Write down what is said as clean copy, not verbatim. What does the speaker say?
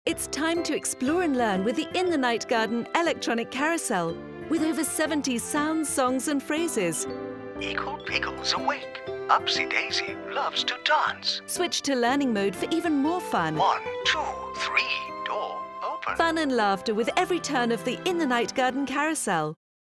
It's time to explore and learn with the In the Night Garden electronic carousel with over 70 sounds, songs and phrases. Igglepiggle's awake. Upsy Daisy loves to dance. Switch to learning mode for even more fun. 1, 2, 3, door open. Fun and laughter with every turn of the In the Night Garden carousel.